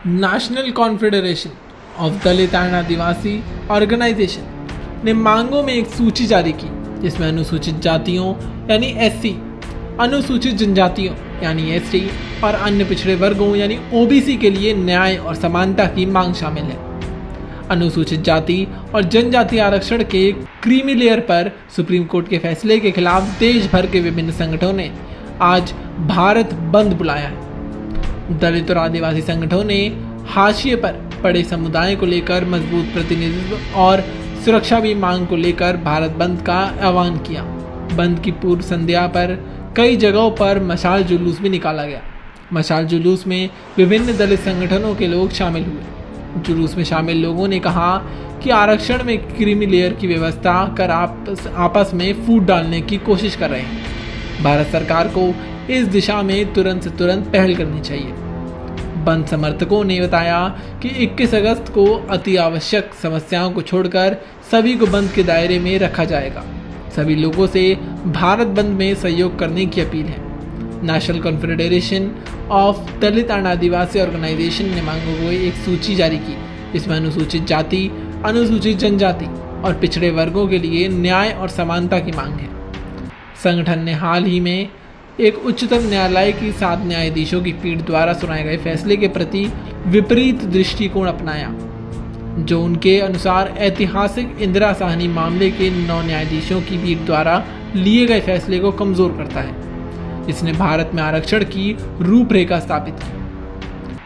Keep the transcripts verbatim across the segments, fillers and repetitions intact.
National confederation of Dalit and Adivasi organisation ने मांगों में एक सूची जारी की जिसमें अनुसूचित जातियों यानी एससी, अनुसूचित जनजातियों यानी एसटी और अन्य पिछड़े वर्गों यानी ओबीसी के लिए न्याय और समानता की मांग शामिल है। अनुसूचित जाति और जनजाति आरक्षण के क्रीमी लेयर पर सुप्रीम कोर्ट के फैसले के खिलाफ देश भर के विभिन्न संगठनों ने आज भारत बंद बुलाया है। दलित और आदिवासी संगठनों ने हाशिए पर पड़े समुदाय को लेकर मजबूत प्रतिनिधित्व और सुरक्षा की मांग को लेकर भारत बंद का आह्वान किया। बंद की पूर्व संध्या पर कई जगहों पर मशाल जुलूस भी निकाला गया। मशाल जुलूस में विभिन्न दलित संगठनों के लोग शामिल हुए। जुलूस में शामिल लोगों ने कहा कि आरक्षण में क्रीमी लेयर की व्यवस्था कर आपस आपस में फूट डालने की कोशिश कर रहे हैं। भारत सरकार को इस दिशा में तुरंत से तुरंत पहल करनी चाहिए। बंद समर्थकों ने बताया कि इक्कीस अगस्त को अति आवश्यक समस्याओं को छोड़कर सभी को बंद के दायरे में रखा जाएगा। सभी लोगों से भारत बंद में सहयोग करने की अपील है। National confederation of Dalit and Adivasi organisation ने मांगों को एक सूची जारी की जिसमें अनुसूचित जाति, अनुसूचित जनजाति और पिछड़े वर्गों के लिए न्याय और समानता की मांग है। संगठन ने हाल ही में एक उच्चतम न्यायालय की सात न्यायाधीशों की पीठ द्वारा सुनाए गए फैसले के प्रति विपरीत दृष्टिकोण अपनाया, जो उनके अनुसार ऐतिहासिक इंदिरा साहनी मामले के नौ न्यायाधीशों की पीठ द्वारा लिए गए फैसले को कमजोर करता है, जिसने भारत में आरक्षण की रूपरेखा स्थापित की।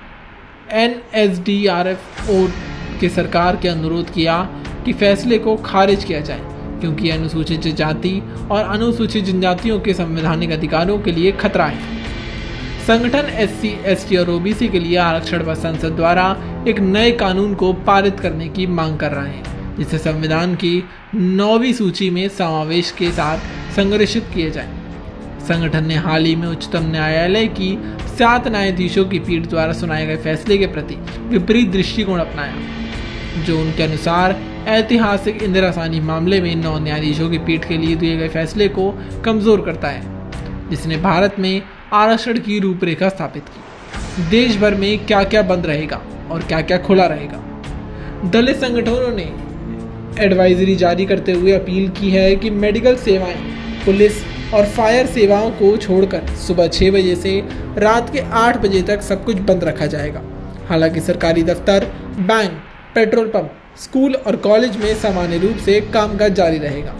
N S D R F O के सरकार के अनुरोध किया कि फैसले को खारिज किया जाए क्योंकि अनुसूचित जाति और अनुसूचित जनजातियों के संवैधानिक अधिकारों के लिए खतरा है। संगठन एससी, एसटी और ओबीसी के लिए आरक्षण पर संसद द्वारा एक नए कानून को पारित करने की मांग कर रहे हैं जिसे संविधान की नौवीं सूची में समावेश के साथ संरक्षित किए जाए। संगठन ने हाल ही में उच्चतम न्यायालय की सात न्यायाधीशों की पीठ द्वारा सुनाए गए फैसले के प्रति विपरीत दृष्टिकोण अपनाया, जो उनके अनुसार ऐतिहासिक इंदिरा साहनी मामले में नौ न्यायाधीशों की पीठ के लिए दिए गए फैसले को कमजोर करता है, जिसने भारत में आरक्षण की रूपरेखा स्थापित की। देश भर में क्या क्या बंद रहेगा और क्या क्या खुला रहेगा। दलित संगठनों ने एडवाइजरी जारी करते हुए अपील की है कि मेडिकल सेवाएं, पुलिस और फायर सेवाओं को छोड़कर सुबह छः बजे से रात के आठ बजे तक सब कुछ बंद रखा जाएगा। हालांकि सरकारी दफ्तर, बैंक, पेट्रोल पंप, स्कूल और कॉलेज में सामान्य रूप से कामकाज जारी रहेगा।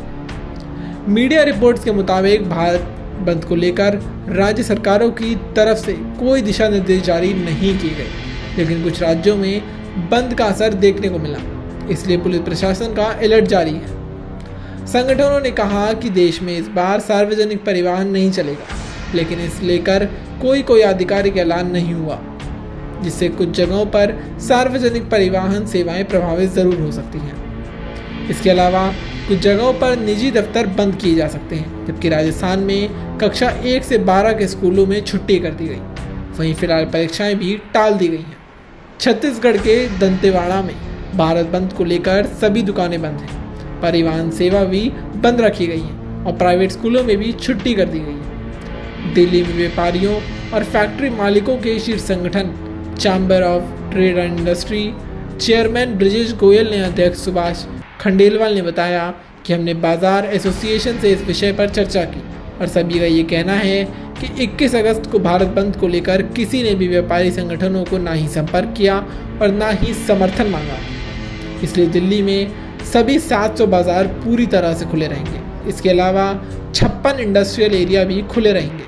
मीडिया रिपोर्ट्स के मुताबिक भारत बंद को लेकर राज्य सरकारों की तरफ से कोई दिशा निर्देश जारी नहीं किए गए, लेकिन कुछ राज्यों में बंद का असर देखने को मिला, इसलिए पुलिस प्रशासन का अलर्ट जारी है। संगठनों ने कहा कि देश में इस बार सार्वजनिक परिवहन नहीं चलेगा, लेकिन इस लेकर कोई कोई आधिकारिक ऐलान नहीं हुआ, जिससे कुछ जगहों पर सार्वजनिक परिवहन सेवाएं प्रभावित जरूर हो सकती हैं। इसके अलावा कुछ जगहों पर निजी दफ्तर बंद किए जा सकते हैं, जबकि राजस्थान में कक्षा एक से बारह के स्कूलों में छुट्टी कर दी गई। वहीं फिलहाल परीक्षाएं भी टाल दी गई हैं। छत्तीसगढ़ के दंतेवाड़ा में भारत बंद को लेकर सभी दुकानें बंद हैं, परिवहन सेवा भी बंद रखी गई है और प्राइवेट स्कूलों में भी छुट्टी कर दी गई है। दिल्ली में व्यापारियों और फैक्ट्री मालिकों के शीर्ष संगठन chamber of trade and industry chairman Brijesh Goyal ने अध्यक्ष सुभाष खंडेलवाल ने बताया कि हमने बाजार एसोसिएशन से इस विषय पर चर्चा की और सभी का ये कहना है कि इक्कीस अगस्त को भारत बंद को लेकर किसी ने भी व्यापारी संगठनों को ना ही संपर्क किया और ना ही समर्थन मांगा। इसलिए दिल्ली में सभी सात सौ बाजार पूरी तरह से खुले रहेंगे। इसके अलावा छप्पन इंडस्ट्रियल एरिया भी खुले रहेंगे।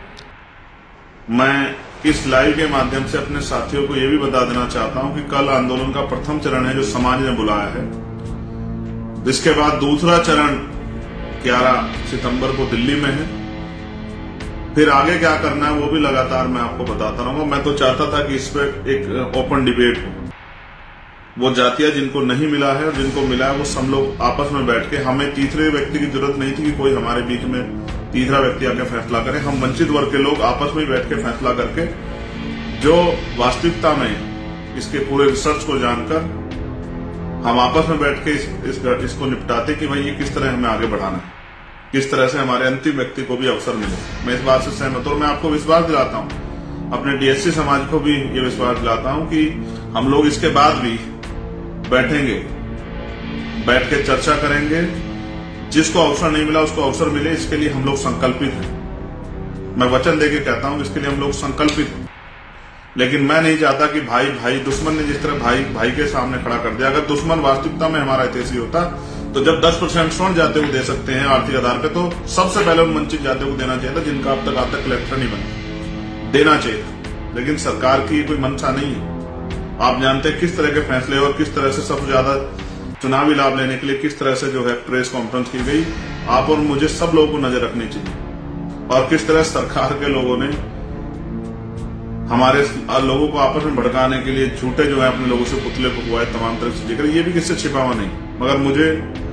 मैं इस लाइव के माध्यम से अपने साथियों को यह भी बता देना चाहता हूं कि कल आंदोलन का प्रथम चरण है जो समाज ने बुलाया है। इसके बाद दूसरा चरण ग्यारह सितंबर को दिल्ली में है। फिर आगे क्या करना है वो भी लगातार मैं आपको बताता रहूंगा। मैं तो चाहता था कि इस पर एक ओपन डिबेट हो। वो जातियां जिनको नहीं मिला है और जिनको मिला है वो सब लोग आपस में बैठ के, हमें तीसरे व्यक्ति की जरूरत नहीं थी कि कोई हमारे बीच में तीसरा व्यक्ति आके फैसला करे। हम वंचित वर्ग के लोग आपस में बैठ के फैसला करके जो वास्तविकता में इसके पूरे रिसर्च को जानकर हम आपस में बैठ के इस, इस, इसको निपटाते कि भाई ये किस तरह हमें आगे बढ़ाना है, किस तरह से हमारे अंतिम व्यक्ति को भी अवसर मिले। मैं इस बात से सहमत हूं और मैं आपको विश्वास दिलाता हूं अपने डीएससी समाज को भी ये विश्वास दिलाता हूं कि हम लोग इसके बाद भी बैठेंगे, बैठ के चर्चा करेंगे। जिसको अवसर नहीं मिला उसको अवसर मिले, इसके लिए हम लोग संकल्पित हैं। मैं वचन देके कहता हूं इसके लिए हम लोग संकल्पित हैं। लेकिन मैं नहीं चाहता कि भाई भाई दुश्मन ने जिस तरह भाई भाई के सामने खड़ा कर दिया, अगर दुश्मन वास्तविकता में हमारा हितैषी होता तो जब दस परसेंट स्वर्ण जाते को दे सकते हैं आर्थिक आधार पे, तो सबसे पहले उन वंचित जातियों को देना चाहिए था जिनका अब तक आज तक कलेक्टर नहीं बना, देना चाहिए। लेकिन सरकार की कोई मंशा नहीं है। आप जानते हैं किस तरह के फैसले और किस तरह से सबसे ज्यादा चुनावी लाभ लेने के लिए किस तरह से जो है प्रेस कॉन्फ्रेंस की गई। आप और मुझे सब लोगों को नजर रखनी चाहिए और किस तरह सरकार के लोगों ने हमारे लोगों को आपस में भड़काने के लिए झूठे जो है अपने लोगों से पुतले फुकवाए, तमाम तरह से जिक्र, ये भी किससे छिपा हुआ नहीं। मगर मुझे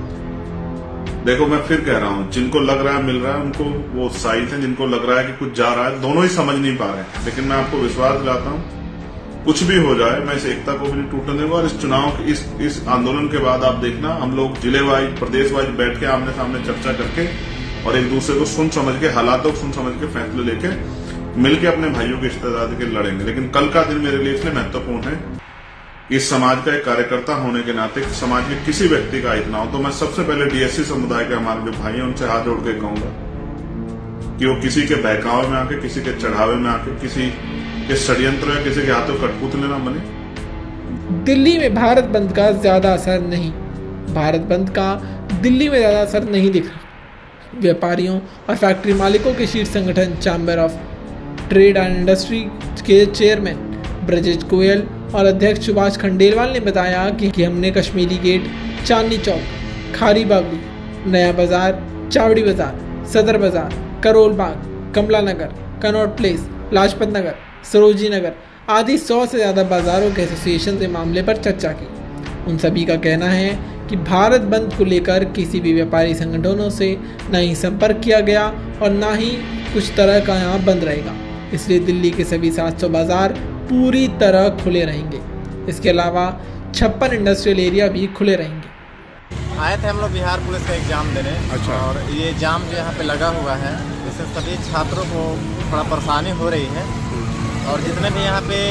देखो, मैं फिर कह रहा हूं, जिनको लग रहा है मिल रहा है उनको वो उत्साहित है, जिनको लग रहा है कि कुछ जा रहा है, दोनों ही समझ नहीं पा रहे हैं। लेकिन मैं आपको विश्वास दिलाता हूं, कुछ भी हो जाए मैं इस एकता को भी नहीं टूटने दूंगा। और इस चुनाव के इस इस आंदोलन के बाद आप देखना, हम लोग जिले वाइज प्रदेश वाइज बैठ के आमने सामने चर्चा करके और एक दूसरे को सुन समझ के, हालातों को सुन समझ के फैसले लेके मिलके अपने भाइयों की रिश्तेदारी के लड़ेंगे। लेकिन कल का दिन मेरे लिए इसलिए महत्वपूर्ण है, इस समाज का एक कार्यकर्ता होने के नाते समाज के किसी व्यक्ति का हित ना हो, तो मैं सबसे पहले डीएससी समुदाय के हमारे जो भाई हैं उनसे हाथ जोड़ के कहूंगा कि वो किसी के बहकावे में आके, किसी के चढ़ावे में आके, किसी के षड्यंत्र या किसी के हाथों कठपुतले ना बने। दिल्ली में भारत बंद का ज्यादा असर नहीं, भारत बंद का दिल्ली में ज्यादा असर नहीं दिख रहा। व्यापारियों और फैक्ट्री मालिकों के शीर्ष संगठन chamber of trade and industry के चेयरमैन ब्रजेश गोयल और अध्यक्ष सुभाष खंडेलवाल ने बताया कि, कि हमने कश्मीरी गेट, चांदनी चौक, खारी बावली, नया बाजार, चावड़ी बाजार, सदर बाजार, करोल बाग, कमला नगर, कनॉट प्लेस, लाजपत नगर, सरोजनी नगर आदि सौ से ज़्यादा बाजारों के एसोसिएशन से मामले पर चर्चा की। उन सभी का कहना है कि भारत बंद को लेकर किसी भी व्यापारी संगठनों से न ही संपर्क किया गया और न ही कुछ तरह का यहाँ बंद रहेगा। इसलिए दिल्ली के सभी सात सौ बाजार पूरी तरह खुले रहेंगे। इसके अलावा छप्पन इंडस्ट्रियल एरिया भी खुले रहेंगे। आए थे हम लोग बिहार पुलिस का एग्जाम देने। अच्छा। और ये जाम जो यहाँ पे लगा हुआ है, इससे सभी छात्रों को थोड़ा परेशानी हो रही है और जितने भी यहाँ पे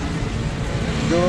जो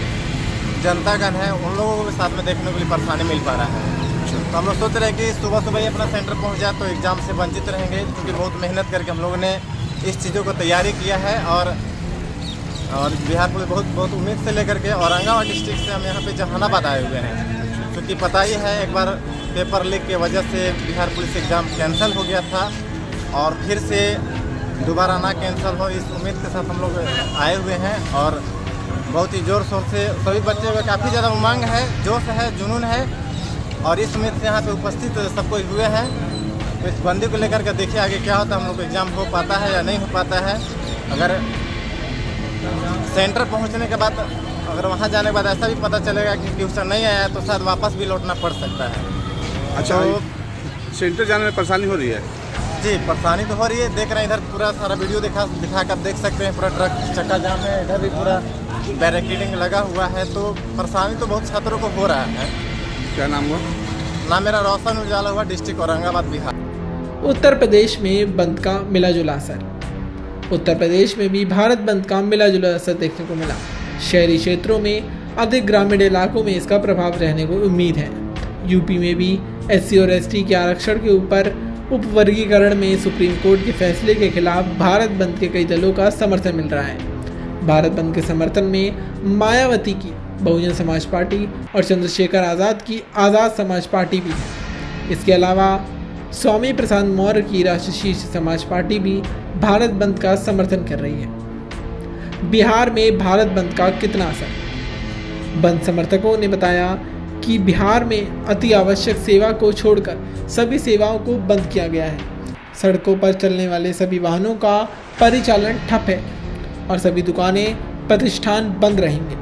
जनतागण है उन लोगों को भी साथ में देखने के लिए परेशानी मिल पा रहा है। तो हम लोग सोच रहे हैं कि सुबह सुबह ही अपना सेंटर पहुँच जाए तो एग्ज़ाम से वंचित रहेंगे, क्योंकि बहुत मेहनत करके हम लोगों ने इस चीज़ों को तैयारी किया है। और और बिहार पुलिस बहुत बहुत उम्मीद से लेकर के औरंगाबाद डिस्ट्रिक्ट से हम यहाँ पे जहानाबाद आए हुए हैं, क्योंकि पता ही है एक बार पेपर लीक की वजह से बिहार पुलिस एग्ज़ाम कैंसिल हो गया था और फिर से दोबारा ना कैंसिल हो, इस उम्मीद के साथ हम लोग आए हुए हैं। और बहुत ही ज़ोर शोर से सभी बच्चे में काफ़ी ज़्यादा उमंग है, जोश है, जुनून है और इस उम्मीद से यहाँ पे उपस्थित सब कोई हुए हैं। तो इस बंदी को लेकर के देखिए आगे क्या होता है, हम लोग एग्ज़ाम हो पाता है या नहीं हो पाता है। अगर सेंटर पहुंचने के बाद, अगर वहां जाने के बाद ऐसा भी पता चलेगा कि ट्यूशन नहीं आया तो शायद वापस भी लौटना पड़ सकता है। अच्छा, तो सेंटर जाने में परेशानी हो रही है? जी, परेशानी तो हो रही है। देख रहे हैं इधर पूरा सारा वीडियो दिखा दिखा कर देख सकते हैं, पूरा ट्रक चक्का जाम है, इधर भी पूरा बैरिकेडिंग लगा हुआ है। तो परेशानी तो बहुत छात्रों को हो रहा है। क्या नाम हुआ? नाम मेरा रोशन उजाला हुआ, डिस्ट्रिक्ट औरंगाबाद, बिहार। उत्तर प्रदेश में बंद का मिला जुला असर। उत्तर प्रदेश में भी भारत बंद का मिला जुला असर देखने को मिला। शहरी क्षेत्रों में अधिक ग्रामीण इलाकों में इसका प्रभाव रहने को उम्मीद है। यूपी में भी एससी और एसटी के आरक्षण के ऊपर उपवर्गीकरण में सुप्रीम कोर्ट के फैसले के खिलाफ भारत बंद के कई दलों का समर्थन मिल रहा है। भारत बंद के समर्थन में मायावती की बहुजन समाज पार्टी और चंद्रशेखर आज़ाद की आज़ाद समाज पार्टी भी है। इसके अलावा स्वामी प्रसाद मौर्य की राष्ट्रीय समाज पार्टी भी भारत बंद का समर्थन कर रही है। बिहार में भारत बंद का कितना असर? बंद समर्थकों ने बताया कि बिहार में अति आवश्यक सेवा को छोड़कर सभी सेवाओं को बंद किया गया है। सड़कों पर चलने वाले सभी वाहनों का परिचालन ठप है और सभी दुकानें, प्रतिष्ठान बंद रहेंगे।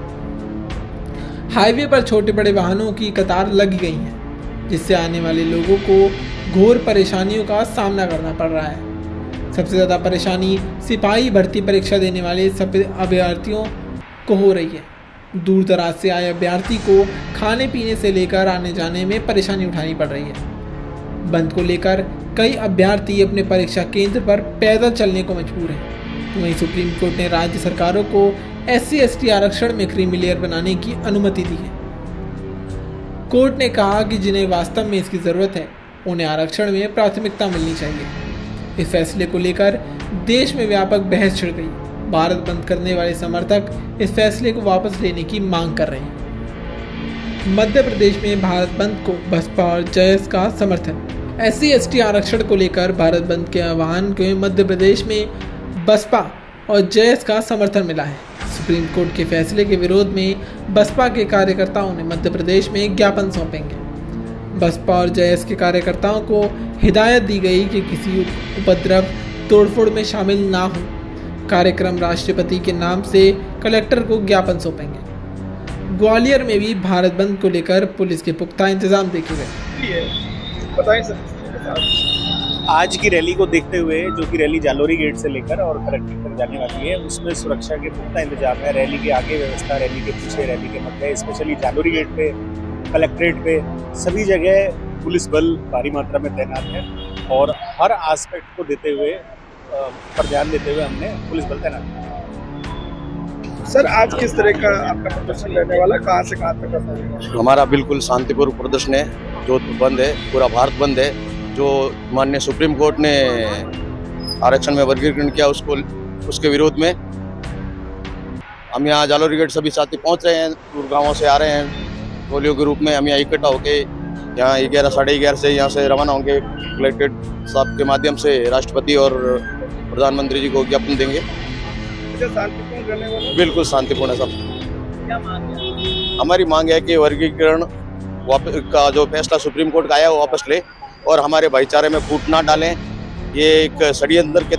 हाईवे पर छोटे बड़े वाहनों की कतार लगी गई है, जिससे आने वाले लोगों को घोर परेशानियों का सामना करना पड़ रहा है। सबसे ज़्यादा परेशानी सिपाही भर्ती परीक्षा देने वाले सभी अभ्यर्थियों को हो रही है। दूर दराज से आए अभ्यर्थी को खाने पीने से लेकर आने जाने में परेशानी उठानी पड़ रही है। बंद को लेकर कई अभ्यर्थी अपने परीक्षा केंद्र पर पैदल चलने को मजबूर हैं। वहीं सुप्रीम कोर्ट ने राज्य सरकारों को एस सी एस टी आरक्षण में क्रीमी लेयर बनाने की अनुमति दी है। कोर्ट ने कहा कि जिन्हें वास्तव में इसकी ज़रूरत है उन्हें आरक्षण में प्राथमिकता मिलनी चाहिए। इस फैसले को लेकर देश में व्यापक बहस छिड़ गई। भारत बंद करने वाले समर्थक इस फैसले को वापस लेने की मांग कर रहे हैं। मध्य प्रदेश में भारत बंद को बसपा और जयस का समर्थन। एस सी एस टी आरक्षण को लेकर भारत बंद के आह्वान को मध्य प्रदेश में बसपा और जयस का समर्थन मिला है। सुप्रीम कोर्ट के फैसले के विरोध में बसपा के कार्यकर्ताओं ने मध्य प्रदेश में ज्ञापन सौंपेंगे। बसपा और जयस के कार्यकर्ताओं को हिदायत दी गई कि किसी उपद्रव तोड़फोड़ में शामिल ना हो। कार्यक्रम राष्ट्रपति के नाम से कलेक्टर को ज्ञापन सौंपेंगे। ग्वालियर में भी भारत बंद को लेकर पुलिस के पुख्ता इंतजाम देखे गए। बताएं सर। आज की रैली को देखते हुए, जो कि रैली जालोरी गेट से लेकर और कलेक्ट्रेट तक जाने वाली है, उसमें सुरक्षा के पुख्ता इंतजाम है। रैली के आगे व्यवस्था, रैली के पीछे, रैली के मध्य, स्पेशली जालोरी गेट पे, कलेक्ट्रेट पे, सभी जगह पुलिस बल भारी मात्रा में तैनात है और हर एस्पेक्ट को देते हुए पर ध्यान देते हुए हमने पुलिस बल तैनात किया। सर, आज किस तरह का आपका प्रदर्शन रहने वाला, कहाँ से कहाँ तक? हमारा बिल्कुल शांतिपूर्ण प्रदर्शन है। जो बंद है, पूरा भारत बंद है। जो माननीय सुप्रीम कोर्ट ने आरक्षण में वर्गीकरण किया, उसको उसके विरोध में हम यहाँ जालोरी गेट सभी साथी पहुँच रहे हैं। दूर गाँवों से आ रहे हैं टोलियों के रूप में। हम यहाँ इकट्ठा होके यहाँ ग्यारह साढ़े ग्यारह से यहाँ से रवाना होंगे। कलेक्ट्रेट साहब के माध्यम से राष्ट्रपति और प्रधानमंत्री जी को ज्ञापन देंगे। शांतिपूर्ण रहने वाला? बिल्कुल शांतिपूर्ण है सब। क्या मांग है? हमारी मांग है कि वर्गीकरण वापस का जो फैसला सुप्रीम कोर्ट का आया वो वापस ले और हमारे भाईचारे में फूट ना डालें। ये एक षड्यंत्र के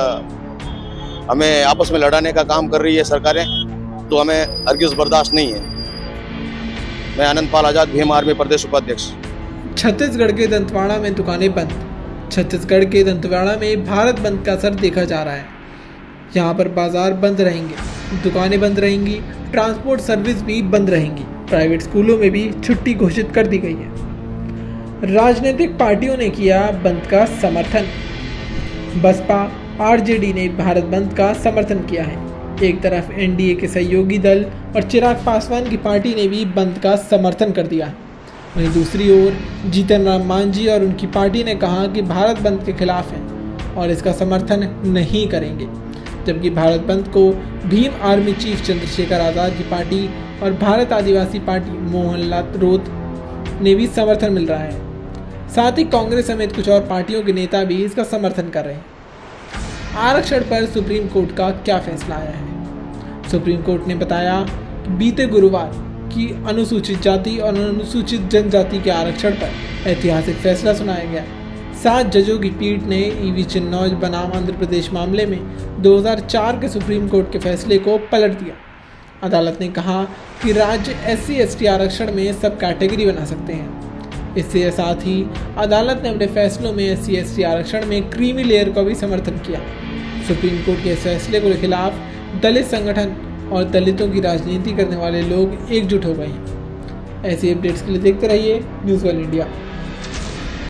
तहत हमें आपस में लड़ाने का काम कर रही है सरकारें, तो हमें हरगिज़ बर्दाश्त नहीं है। मैं आनंद पाल आजाद, भीम आर्मी प्रदेश उपाध्यक्ष। छत्तीसगढ़ के दंतेवाड़ा में दुकानें बंद। छत्तीसगढ़ के दंतेवाड़ा में भारत बंद का असर देखा जा रहा है। यहाँ पर बाजार बंद रहेंगे, दुकानें बंद रहेंगी, ट्रांसपोर्ट सर्विस भी बंद रहेंगी। प्राइवेट स्कूलों में भी छुट्टी घोषित कर दी गई है। राजनीतिक पार्टियों ने किया बंद का समर्थन। बसपा आर जे डी ने भारत बंद का समर्थन किया है। एक तरफ एन डी ए के सहयोगी दल और चिराग पासवान की पार्टी ने भी बंद का समर्थन कर दिया है। वहीं दूसरी ओर जीतन राम मांझी और उनकी पार्टी ने कहा कि भारत बंद के खिलाफ हैं और इसका समर्थन नहीं करेंगे, जबकि भारत बंद को भीम आर्मी चीफ चंद्रशेखर आज़ाद की पार्टी और भारत आदिवासी पार्टी मोहनलाल रोत ने भी समर्थन मिल रहा है। साथ ही कांग्रेस समेत कुछ और पार्टियों के नेता भी इसका समर्थन कर रहे हैं। आरक्षण पर सुप्रीम कोर्ट का क्या फैसला आया है? सुप्रीम कोर्ट ने बताया कि बीते गुरुवार की अनुसूचित जाति और अनुसूचित जनजाति के आरक्षण पर ऐतिहासिक फैसला सुनाया गया। सात जजों की पीठ ने ईवी चिन्नौज बनाम आंध्र प्रदेश मामले में दो हज़ार चार के सुप्रीम कोर्ट के फैसले को पलट दिया। अदालत ने कहा कि राज्य एस सी एस टी आरक्षण में सब कैटेगरी बना सकते हैं। इससे साथ ही अदालत ने अपने फैसलों में एस सी एस टी आरक्षण में क्रीमी लेयर का भी समर्थन किया। सुप्रीम कोर्ट के इस फैसले के खिलाफ दलित संगठन और दलितों की राजनीति करने वाले लोग एकजुट हो गए हैं। ऐसी अपडेट्स के लिए देखते रहिए न्यूज़ वर्ल्ड इंडिया।